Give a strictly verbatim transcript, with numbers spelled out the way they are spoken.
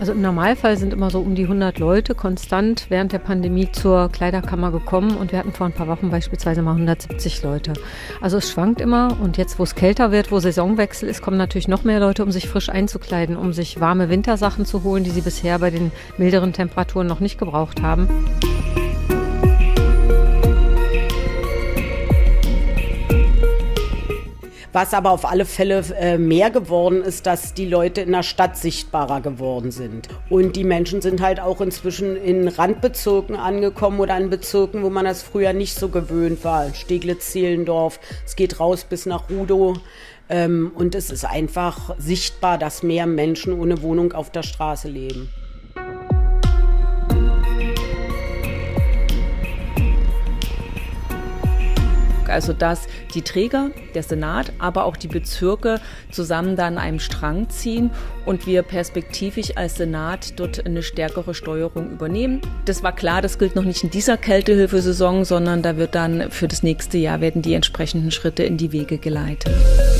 Also im Normalfall sind immer so um die hundert Leute konstant während der Pandemie zur Kleiderkammer gekommen und wir hatten vor ein paar Wochen beispielsweise mal hundertsiebzig Leute. Also es schwankt immer und jetzt, wo es kälter wird, wo Saisonwechsel ist, kommen natürlich noch mehr Leute, um sich frisch einzukleiden, um sich warme Wintersachen zu holen, die sie bisher bei den milderen Temperaturen noch nicht gebraucht haben. Was aber auf alle Fälle äh, mehr geworden ist, dass die Leute in der Stadt sichtbarer geworden sind. Und die Menschen sind halt auch inzwischen in Randbezirken angekommen oder in Bezirken, wo man das früher nicht so gewöhnt war. Steglitz-Zehlendorf, es geht raus bis nach Rudow. Ähm, und es ist einfach sichtbar, dass mehr Menschen ohne Wohnung auf der Straße leben. Also dass die Träger, der Senat, aber auch die Bezirke zusammen da an einem Strang ziehen und wir perspektivisch als Senat dort eine stärkere Steuerung übernehmen. Das war klar, das gilt noch nicht in dieser Kältehilfesaison, sondern da wird dann für das nächste Jahr werden die entsprechenden Schritte in die Wege geleitet.